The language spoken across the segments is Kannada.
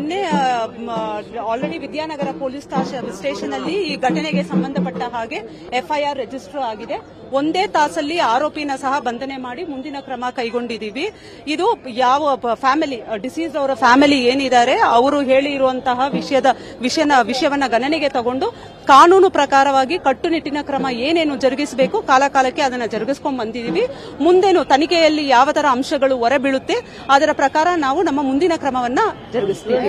ನಿನ್ನೆ ಆಲ್ರೆಡಿ ವಿದ್ಯಾನಗರ ಪೊಲೀಸ್ ಸ್ಟೇಷನ್ ಅಲ್ಲಿ ಈ ಘಟನೆಗೆ ಸಂಬಂಧಪಟ್ಟ ಹಾಗೆ ಎಫ್ಐಆರ್ ರಿಜಿಸ್ಟರ್ ಆಗಿದೆ. ಒಂದೇ ತಾಸಲ್ಲಿ ಆರೋಪಿನ ಸಹ ಬಂಧನೆ ಮಾಡಿ ಮುಂದಿನ ಕ್ರಮ ಕೈಗೊಂಡಿದ್ದೀವಿ. ಇದು ಯಾವ ಫ್ಯಾಮಿಲಿ ಡಿಸೀಸ್ ಅವರ ಫ್ಯಾಮಿಲಿ ಏನಿದ್ದಾರೆ ಅವರು ಹೇಳಿರುವಂತಹ ವಿಷಯವನ್ನ ಗಣನೆಗೆ ತಗೊಂಡು ಕಾನೂನು ಪ್ರಕಾರವಾಗಿ ಕಟ್ಟುನಿಟ್ಟಿನ ಕ್ರಮ ಏನೇನು ಜರುಗಿಸಬೇಕು ಕಾಲಕಾಲಕ್ಕೆ ಅದನ್ನ ಜರುಗಿಸಿಕೊಂಡು ಬಂದಿದ್ದೀವಿ. ಮುಂದೇನು ತನಿಖೆಯಲ್ಲಿ ಯಾವ ತರ ಅಂಶಗಳು ಹೊರಬೀಳುತ್ತೆ ಅದರ ಪ್ರಕಾರ ನಾವು ನಮ್ಮ ಮುಂದಿನ ಕ್ರಮವನ್ನ ಜರುಗಿಸ್ತೀವಿ.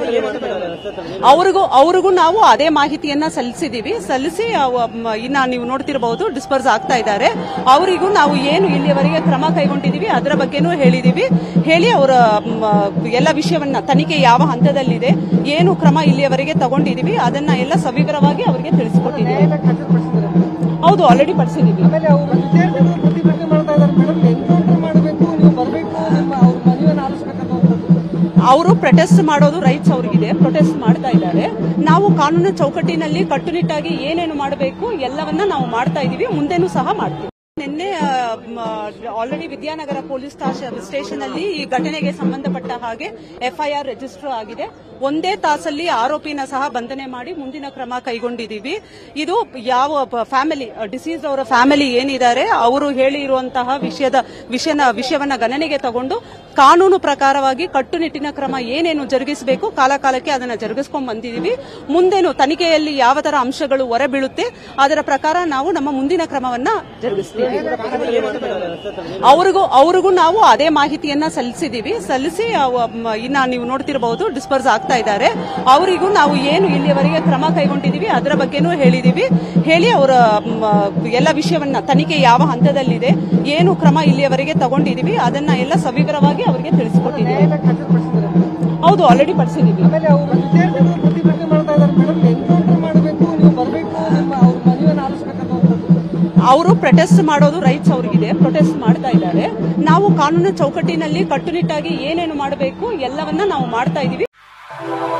ಅವ್ರಿಗೂ ನಾವು ಅದೇ ಮಾಹಿತಿಯನ್ನ ಸಲ್ಲಿಸಿ ಇನ್ನ ನೀವು ನೋಡ್ತಿರಬಹುದು ಡಿಸ್ಪರ್ಸ್ ಆಗ್ತಾ ಇದ್ದಾರೆ. ಅವರಿಗೂ ನಾವು ಏನು ಇಲ್ಲಿಯವರೆಗೆ ಕ್ರಮ ಕೈಗೊಂಡಿದ್ದೀವಿ ಅದರ ಬಗ್ಗೆನೂ ಹೇಳಿ ಅವರ ಎಲ್ಲ ವಿಷಯವನ್ನ ತನಿಖೆ ಯಾವ ಹಂತದಲ್ಲಿದೆ ಏನು ಕ್ರಮ ಇಲ್ಲಿಯವರೆಗೆ ತಗೊಂಡಿದ್ದೀವಿ ಅದನ್ನ ಎಲ್ಲ ಸವಿವರವಾಗಿ ಅವರಿಗೆ ತಿಳಿಸಿಕೊಟ್ಟಿದ್ದೀವಿ. ಹೌದು, ಆಲ್ರೆಡಿ ಪಡಿಸಿದ್ದೀವಿ. ಅವರು ಪ್ರೊಟೆಸ್ಟ್ ಮಾಡೋದು ರೈಟ್ಸ್ ಅವರಿಗಿದೆ, ಪ್ರೊಟೆಸ್ಟ್ ಮಾಡ್ತಾ ಇದ್ದಾರೆ. ನಾವು ಕಾನೂನು ಚೌಕಟ್ಟಿನಲ್ಲಿ ಕಟ್ಟುನಿಟ್ಟಾಗಿ ಏನೇನು ಮಾಡಬೇಕು ಎಲ್ಲವನ್ನ ನಾವು ಮಾಡ್ತಾ ಇದ್ದೀವಿ, ಮುಂದೆನೂ ಸಹ ಮಾಡ್ತೀವಿ. ನಿನ್ನೆ ಆಲ್ರೆಡಿ ವಿದ್ಯಾನಗರ ಪೊಲೀಸ್ ಸ್ಟೇಷನ್ ಅಲ್ಲಿ ಈ ಘಟನೆಗೆ ಸಂಬಂಧಪಟ್ಟ ಹಾಗೆ ಎಫ್ಐಆರ್ ರಿಜಿಸ್ಟರ್ ಆಗಿದೆ. ಒಂದೇ ತಾಸಲ್ಲಿ ಆರೋಪಿನ ಸಹ ಬಂಧನೆ ಮಾಡಿ ಮುಂದಿನ ಕ್ರಮ ಕೈಗೊಂಡಿದ್ದೀವಿ. ಇದು ಯಾವ ಫ್ಯಾಮಿಲಿ ಡಿಸೀಸ್ ಅವರ ಫ್ಯಾಮಿಲಿ ಏನಿದ್ದಾರೆ ಅವರು ಹೇಳಿರುವಂತಹ ವಿಷಯವನ್ನ ಗಣನೆಗೆ ತಗೊಂಡು ಕಾನೂನು ಪ್ರಕಾರವಾಗಿ ಕಟ್ಟುನಿಟ್ಟಿನ ಕ್ರಮ ಏನೇನು ಜರುಗಿಸಬೇಕು ಕಾಲಕಾಲಕ್ಕೆ ಅದನ್ನ ಜರುಗಿಸಿಕೊಂಡು ಬಂದಿದ್ದೀವಿ. ಮುಂದೇನು ತನಿಖೆಯಲ್ಲಿ ಯಾವ ತರ ಅಂಶಗಳು ಹೊರಬೀಳುತ್ತೆ ಅದರ ಪ್ರಕಾರ ನಾವು ನಮ್ಮ ಮುಂದಿನ ಕ್ರಮವನ್ನ ಜರುಗಿಸ್ತೀವಿ. ಅವ್ರಿಗೂ ನಾವು ಅದೇ ಮಾಹಿತಿಯನ್ನ ಸಲ್ಲಿಸಿ ಇನ್ನ ನೀವು ನೋಡ್ತಿರಬಹುದು ಡಿಸ್ಪರ್ಸ್ ಆಗ್ತಾ ಇದ್ದಾರೆ. ಅವರಿಗೂ ನಾವು ಏನು ಇಲ್ಲಿಯವರೆಗೆ ಕ್ರಮ ಕೈಗೊಂಡಿದ್ದೀವಿ ಅದರ ಬಗ್ಗೆನೂ ಹೇಳಿ ಅವರ ಎಲ್ಲ ವಿಷಯವನ್ನ ತನಿಖೆ ಯಾವ ಹಂತದಲ್ಲಿದೆ ಏನು ಕ್ರಮ ಇಲ್ಲಿಯವರೆಗೆ ತಗೊಂಡಿದ್ದೀವಿ ಅದನ್ನ ಎಲ್ಲ ಸವಿವರವಾಗಿ ಅವರಿಗೆ ತಿಳಿಸಿಕೊಟ್ಟಿದ್ದೀವಿ. ಹೌದು, ಆಲ್ರೆಡಿ ಪಡಿಸಿದ್ದೀವಿ. ಅವರು ಪ್ರೊಟೆಸ್ಟ್ ಮಾಡೋದು ರೈಟ್ಸ್ ಅವರಿಗಿದೆ, ಪ್ರೊಟೆಸ್ಟ್ ಮಾಡ್ತಾ ಇದ್ದಾರೆ. ನಾವು ಕಾನೂನು ಚೌಕಟ್ಟಿನಲ್ಲಿ ಕಟ್ಟುನಿಟ್ಟಾಗಿ ಏನೇನು ಮಾಡಬೇಕು ಎಲ್ಲವನ್ನ ನಾವು ಮಾಡ್ತಾ ಇದ್ದೀವಿ.